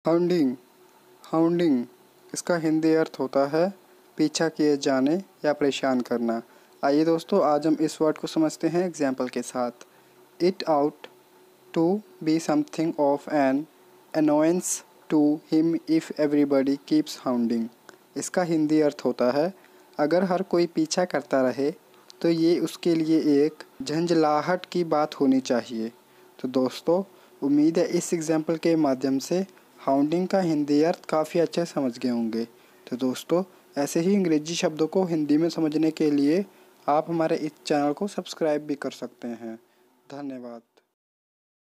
हाउंडिंग। हाउंडिंग इसका हिंदी अर्थ होता है पीछा किए जाने या परेशान करना। आइए दोस्तों, आज हम इस वर्ड को समझते हैं एग्जाम्पल के साथ। It out to be something of an annoyance to him if everybody keeps hounding. इसका हिंदी अर्थ होता है अगर हर कोई पीछा करता रहे तो ये उसके लिए एक झंझलाहट की बात होनी चाहिए। तो दोस्तों, उम्मीद है इस एग्जाम्पल के माध्यम से हाउंडिंग का हिंदी अर्थ काफ़ी अच्छे समझ गए होंगे। तो दोस्तों, ऐसे ही अंग्रेजी शब्दों को हिंदी में समझने के लिए आप हमारे इस चैनल को सब्सक्राइब भी कर सकते हैं। धन्यवाद।